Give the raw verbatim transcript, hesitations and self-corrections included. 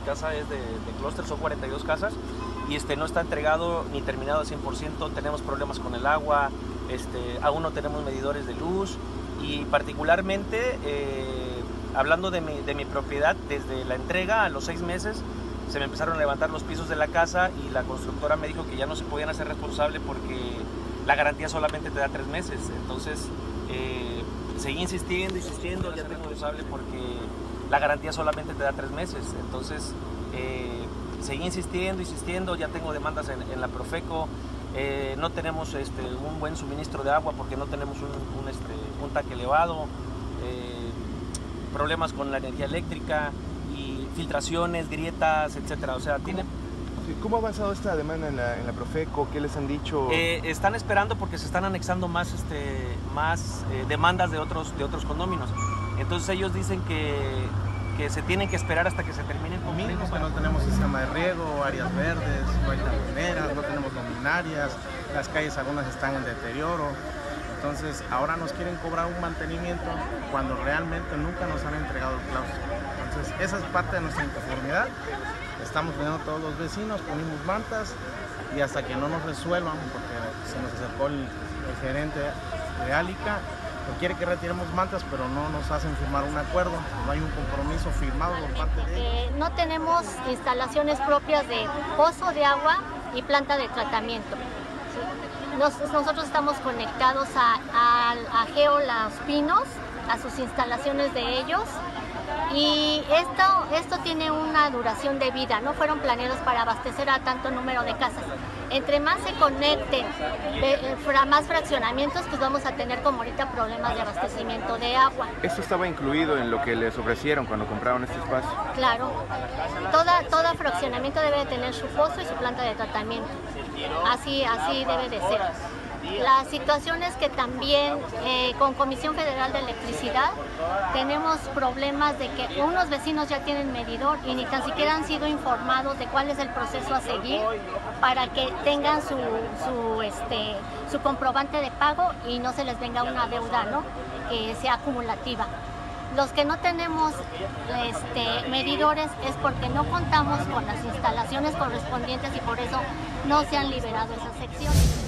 casa es de, de clúster, son cuarenta y dos casas, y este, no está entregado ni terminado al cien por ciento, tenemos problemas con el agua, este, aún no tenemos medidores de luz, y particularmente, eh, hablando de mi, de mi propiedad, desde la entrega a los seis meses, se me empezaron a levantar los pisos de la casa y la constructora me dijo que ya no se podían hacer responsable porque la garantía solamente te da tres meses, entonces eh, seguí insistiendo, insistiendo, ya tengo responsable porque la garantía solamente te da tres meses, entonces eh, seguí insistiendo, insistiendo, ya tengo demandas en, en la Profeco, eh, no tenemos este, un buen suministro de agua porque no tenemos un, un, este, un tanque elevado, eh, problemas con la energía eléctrica y filtraciones, grietas, etcétera, o sea, tiene... ¿Cómo ha avanzado esta demanda en la, en la Profeco? ¿Qué les han dicho? Eh, están esperando porque se están anexando más, este, más eh, demandas de otros, de otros condóminos. Entonces ellos dicen que, que se tienen que esperar hasta que se terminen con mínimo, que no tenemos sistema de riego, áreas verdes, no hay tableras, no tenemos luminarias, las calles algunas están en deterioro. Entonces ahora nos quieren cobrar un mantenimiento cuando realmente nunca nos han entregado el claustro. Entonces esa es parte de nuestra inconformidad. Estamos pidiendo a todos los vecinos, ponemos mantas y hasta que no nos resuelvan, porque se nos acercó el, el gerente de Álica, que quiere que retiremos mantas, pero no nos hacen firmar un acuerdo, no hay un compromiso firmado por parte de ellos. Eh, no tenemos instalaciones propias de pozo de agua y planta de tratamiento. Nos, nosotros estamos conectados a, a, a Geo Los Pinos, a sus instalaciones de ellos. Y esto, esto tiene una duración de vida, no fueron planeados para abastecer a tanto número de casas. Entre más se conecten, eh, más fraccionamientos, pues vamos a tener como ahorita problemas de abastecimiento de agua. ¿Esto estaba incluido en lo que les ofrecieron cuando compraron este espacio? Claro, Toda, todo fraccionamiento debe de tener su pozo y su planta de tratamiento, así, así debe de ser. La situación es que también eh, con Comisión Federal de Electricidad tenemos problemas de que unos vecinos ya tienen medidor y ni tan siquiera han sido informados de cuál es el proceso a seguir para que tengan su, su, este, su comprobante de pago y no se les venga una deuda, ¿no?, que sea acumulativa. Los que no tenemos este, medidores es porque no contamos con las instalaciones correspondientes y por eso no se han liberado esas secciones.